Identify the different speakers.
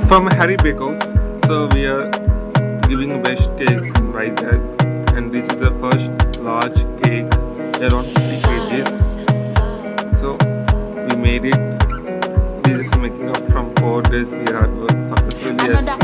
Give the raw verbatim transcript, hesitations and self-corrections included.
Speaker 1: From Harry Bakehouse. So we are giving best cakes in Vizag, and this is the first large cake around fifty kgs. So we made it. This is making up from four days we had worked successfully as